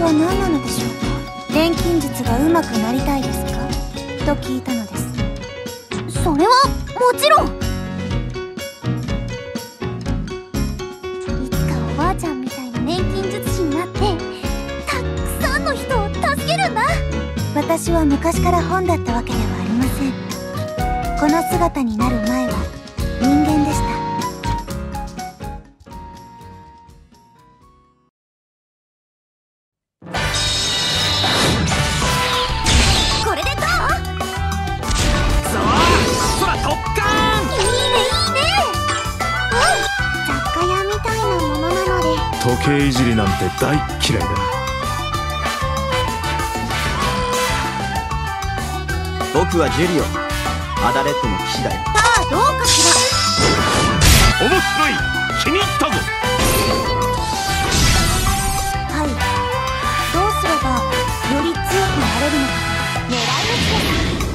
は何なのでしょうか。錬金術が上手くなりたいですかと聞いたのです。それはもちろん。いつかおばあちゃんみたいな錬金術師になってたくさんの人を助けるんだ。私は昔から本だったわけではありません。この姿になる前は人間でした。これでどう？ そう空特艦。 いいねいいね。雑貨屋みたいなものなので。 時計いじりなんて大嫌いだ。 僕はジュリオ、アダレットの騎士だよ。 さあどうかしら。 面白い、気に入ったぞ。 はい、どうすればより強くなれるのか狙い撃ち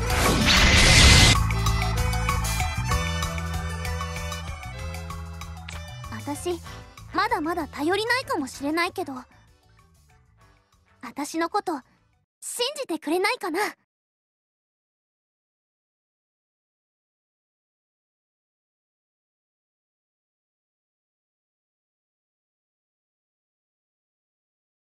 です。私まだまだ頼りないかもしれないけど、私のこと信じてくれないかな。